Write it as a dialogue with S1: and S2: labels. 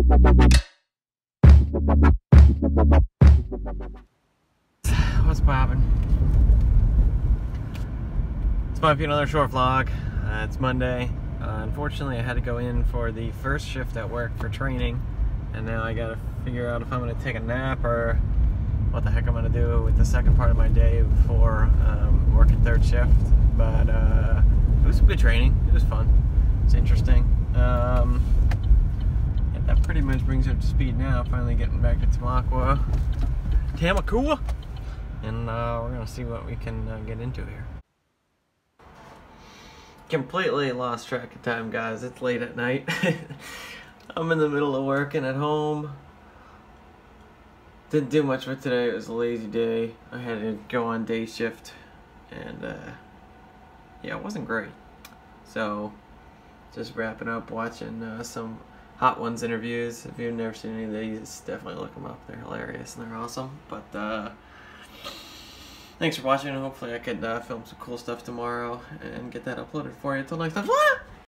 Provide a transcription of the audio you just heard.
S1: What's poppin'? This might be another short vlog. It's Monday. Unfortunately, I had to go in for the first shift at work for training, and now I gotta figure out if I'm gonna take a nap or what the heck I'm gonna do with the second part of my day before working third shift. But it was some good training. It was fun. It's interesting. Yeah, that pretty much brings her up to speed now. Finally getting back to Tamaqua. And we're gonna see what we can get into here. Completely lost track of time, guys. It's late at night. I'm in the middle of working at home. Didn't do much with today. It was a lazy day. I had to go on day shift, and yeah, it wasn't great. So just wrapping up watching some Hot Ones interviews. If you've never seen any of these, definitely look them up. They're hilarious and they're awesome. But thanks for watching. Hopefully I could film some cool stuff tomorrow and get that uploaded for you. Until next time.